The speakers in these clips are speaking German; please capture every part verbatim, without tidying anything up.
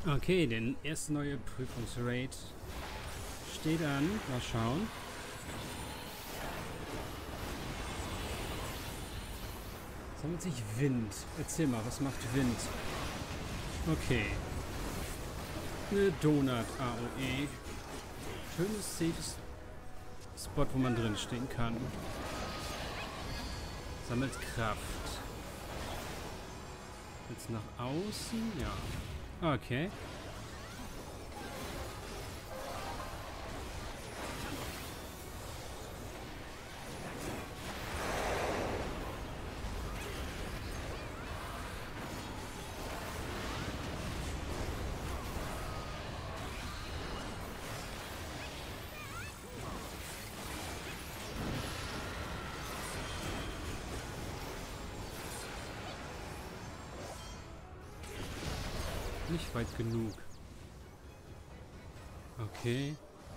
Okay, der erste neue Prüfungsraid steht an. Mal schauen. Sammelt sich Wind. Erzähl mal, was macht Wind? Okay. Eine Donut-A O E. Schönes, safes Spot, wo man drin stehen kann. Sammelt Kraft. Jetzt nach außen? Ja. Okay. Nicht weit genug. Okay.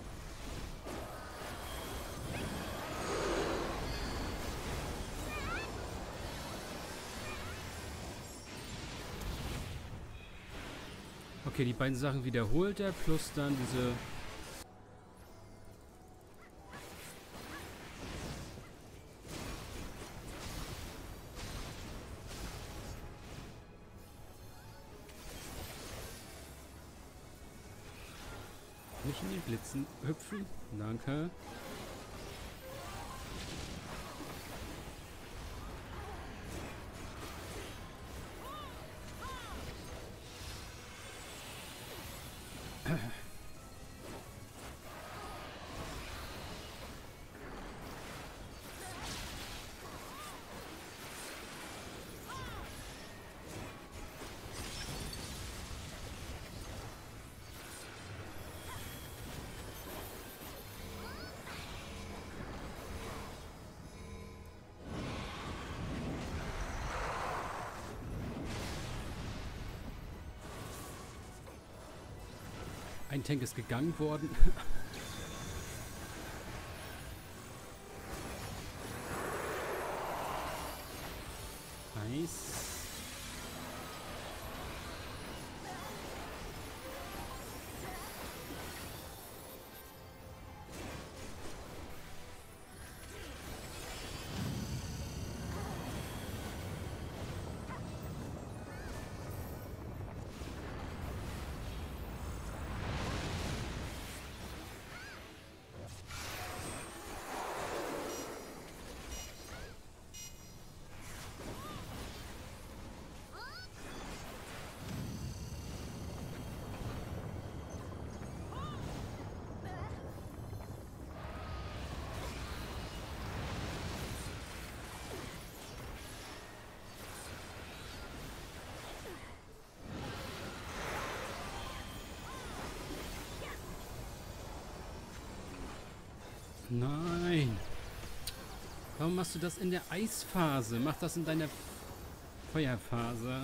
Okay, die beiden Sachen wiederholt er, plus dann diese... Nicht in den Blitzen hüpfen. Danke. Ein Tank ist gegangen worden. Nice. Nein. Warum machst du das in der Eisphase? Mach das in deiner Feuerphase.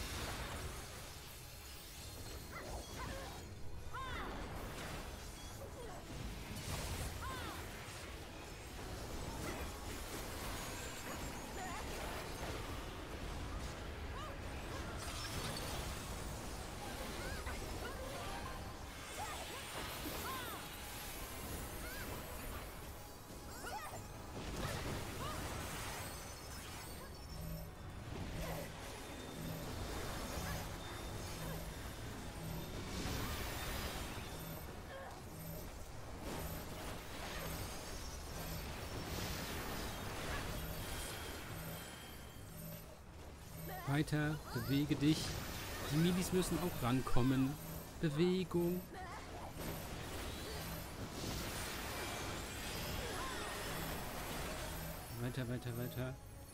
Weiter, bewege dich. Die Milis müssen auch rankommen. Bewegung. Weiter, weiter, weiter.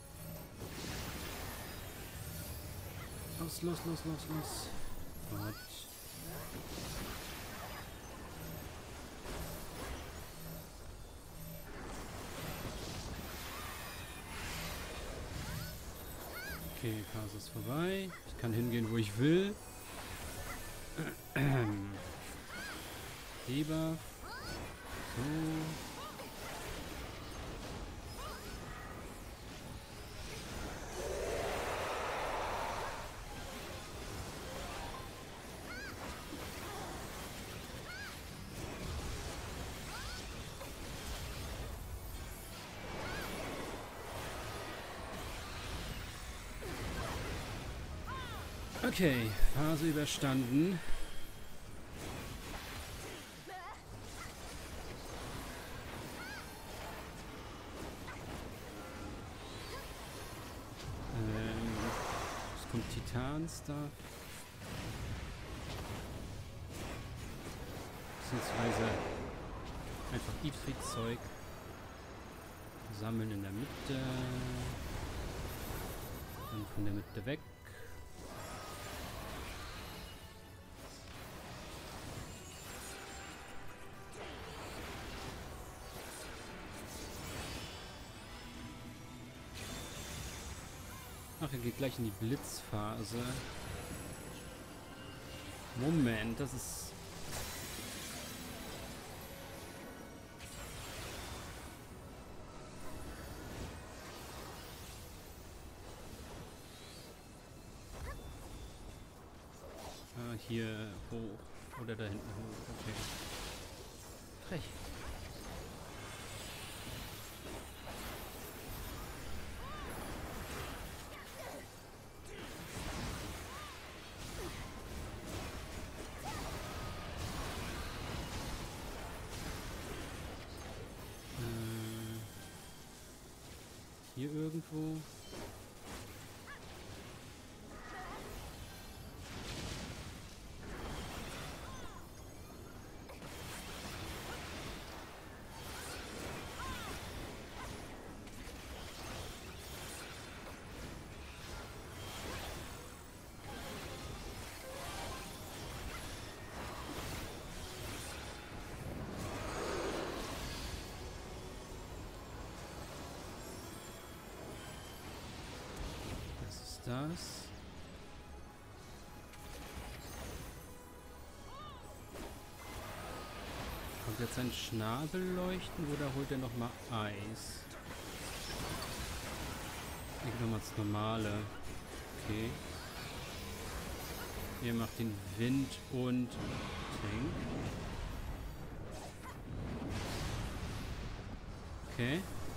Los, los, los, los, los. Gott. Okay, Phase ist vorbei. Ich kann hingehen, wo ich will. Debuff. So. Okay, Phase überstanden. Ähm, es kommt Titan-Stuff. Beziehungsweise einfach Ifrit-Zeug. Sammeln in der Mitte. Dann von der Mitte weg. Ach, er geht gleich in die Blitzphase. Moment, das ist... Ah, hier hoch. Oder da hinten hoch. Okay. Frech. Hier irgendwo. Das. Kommt jetzt sein Schnabel leuchten oder holt er nochmal Eis? Ich nehme nochmal das Normale. Okay. Ihr macht den Wind und Tank. Okay.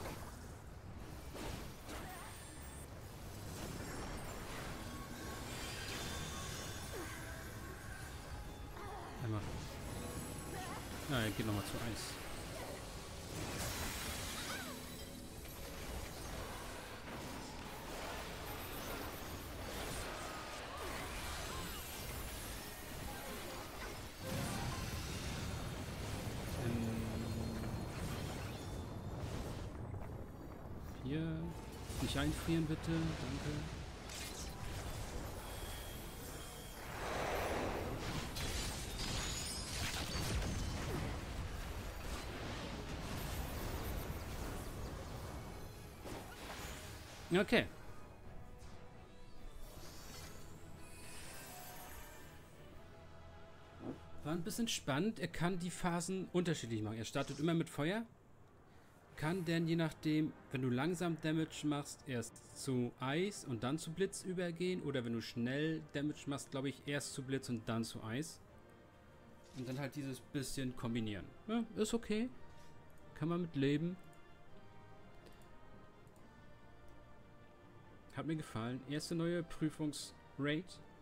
Er macht... Ah, er geht nochmal zu Eis. Ähm... Hier... Nicht einfrieren, bitte. Danke. Okay. War ein bisschen spannend. Er kann die Phasen unterschiedlich machen. Er startet immer mit Feuer. Kann denn je nachdem, wenn du langsam Damage machst, erst zu Eis und dann zu Blitz übergehen. Oder wenn du schnell Damage machst, glaube ich, erst zu Blitz und dann zu Eis. Und dann halt dieses bisschen kombinieren. Ja, ist okay. Kann man mit leben. Hat mir gefallen. Erste neue Prüfungs-Raid.